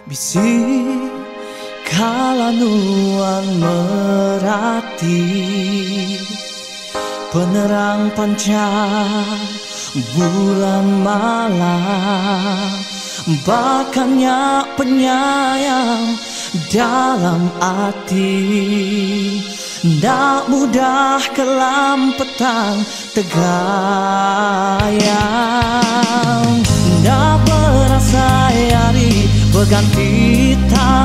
Bisi kala nuang merati, penerang pancar bulan malam, bakannya penyayang dalam hati. Ndak mudah kelam petang tegayang, ndak berasa hari berganti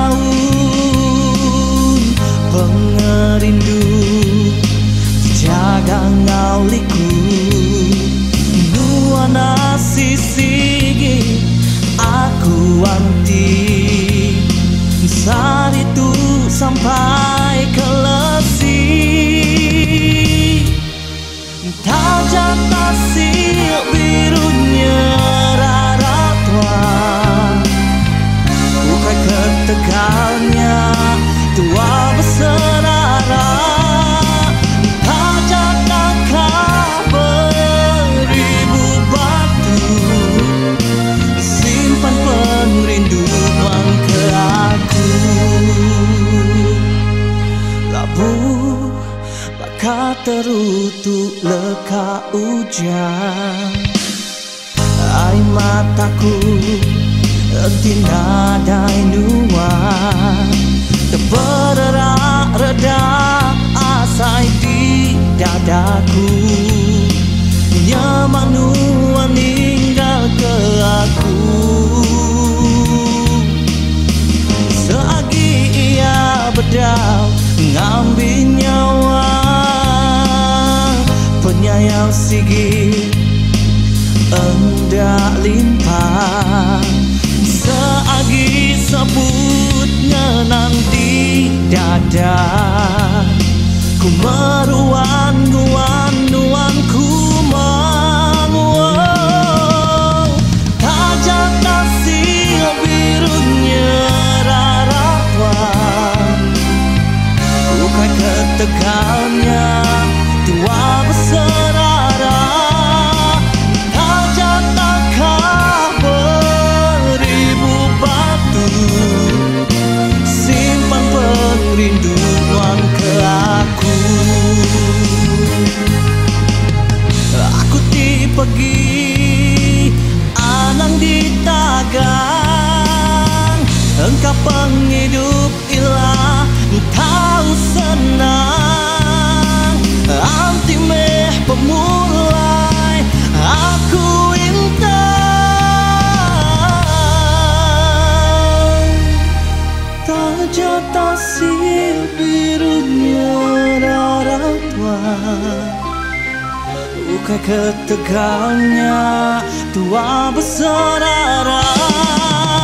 tahun. Pengerindu jaga ngauliku, nuana sisigi aku anti. Saat itu sampai ke lesi, tajam tasil birunya raratua, bukai ketegalnya tua berserara. Tajam takah beribu batu, simpan perinduan ke aku. Labuh bakal terutuk leka hujan, air mataku tinadai nuan, terberak reda asai di dadaku. Nyaman nuan tinggal ke aku, seagi ia bedal ngambil nyawa. Penyayang sigi endak limpah, seagi sebutnya nanti dada. Ku meruan nuan ku menguang, tajam tasil birunya rarawan, bukan ketegalnya tua berserara. Tajam takah beribu batu, simpan perinduan ke aku. Aku pergi anang di tagang, engkau penghidup ilah tahu senang. Anti meh pemulai aku intan, tajam tasil birunya raratua, bukai ketegalnya tua berserara.